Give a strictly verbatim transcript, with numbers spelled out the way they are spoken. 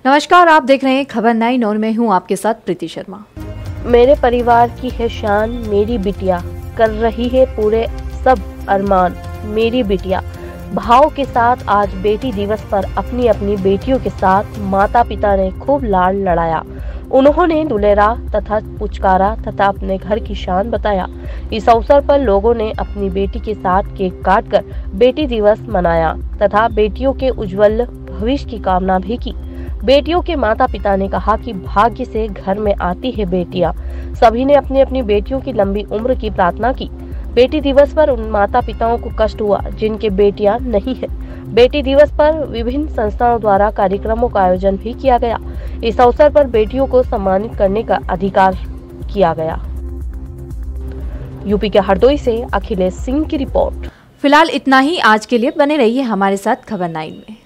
नमस्कार, आप देख रहे हैं खबर नाइन और मैं हूं आपके साथ प्रीति शर्मा। मेरे परिवार की है शान मेरी बिटिया, कर रही है पूरे सब अरमान मेरी बिटिया। भाव के साथ आज बेटी दिवस पर अपनी अपनी बेटियों के साथ माता पिता ने खूब लाड़ लड़ाया। उन्होंने दुलेरा तथा पुचकारा तथा अपने घर की शान बताया। इस अवसर पर लोगों ने अपनी बेटी के साथ केक काटकर बेटी दिवस मनाया तथा बेटियों के उज्जवल भविष्य की कामना भी की। बेटियों के माता पिता ने कहा कि भाग्य से घर में आती है बेटियां। सभी ने अपनी अपनी बेटियों की लंबी उम्र की प्रार्थना की। बेटी दिवस पर उन माता पिताओं को कष्ट हुआ जिनके बेटियां नहीं है। बेटी दिवस पर विभिन्न संस्थाओं द्वारा कार्यक्रमों का आयोजन भी किया गया। इस अवसर पर बेटियों को सम्मानित करने का अधिकार किया गया। यूपी के हरदोई से अखिलेश सिंह की रिपोर्ट। फिलहाल इतना ही। आज के लिए बने रहिए हमारे साथ खबर नाइन में।